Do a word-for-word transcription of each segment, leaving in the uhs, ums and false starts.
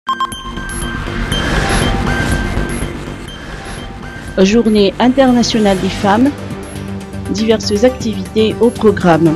Journée internationale des femmes, diverses activités au programme.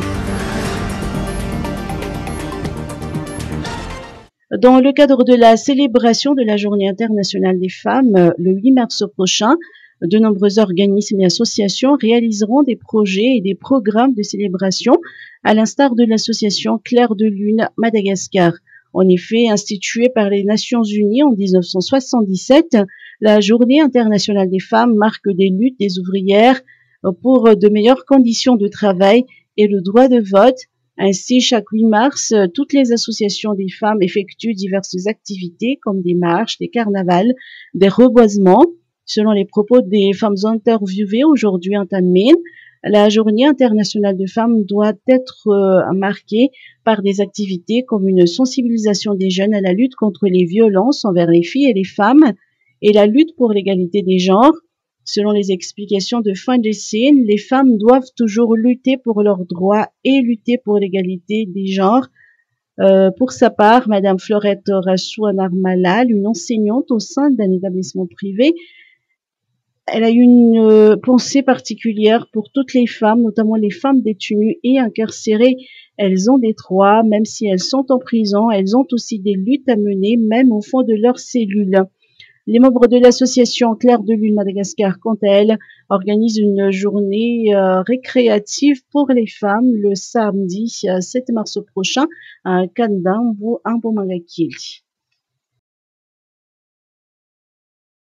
Dans le cadre de la célébration de la Journée internationale des femmes, le huit mars prochain, de nombreux organismes et associations réaliseront des projets et des programmes de célébration, à l'instar de l'association Clair de Lune Madagascar. En effet, instituée par les Nations Unies en mille neuf cent soixante-dix-sept, la Journée internationale des femmes marque des luttes des ouvrières pour de meilleures conditions de travail et le droit de vote. Ainsi, chaque huit mars, toutes les associations des femmes effectuent diverses activités comme des marches, des carnavals, des reboisements. Selon les propos des femmes interviewées aujourd'hui en Tanmin, la Journée internationale des femmes doit être euh, marquée par des activités comme une sensibilisation des jeunes à la lutte contre les violences envers les filles et les femmes et la lutte pour l'égalité des genres. Selon les explications de Fan Dessine, les femmes doivent toujours lutter pour leurs droits et lutter pour l'égalité des genres. Euh, pour sa part, Madame Florette Rachouanarmalal, une enseignante au sein d'un établissement privé, elle a une euh, pensée particulière pour toutes les femmes, notamment les femmes détenues et incarcérées. Elles ont des droits, même si elles sont en prison, elles ont aussi des luttes à mener, même au fond de leurs cellules. Les membres de l'association Clair de Lune Madagascar, quant à elles, organisent une journée euh, récréative pour les femmes le samedi euh, sept mars prochain à Kandambo, Mbomangakili.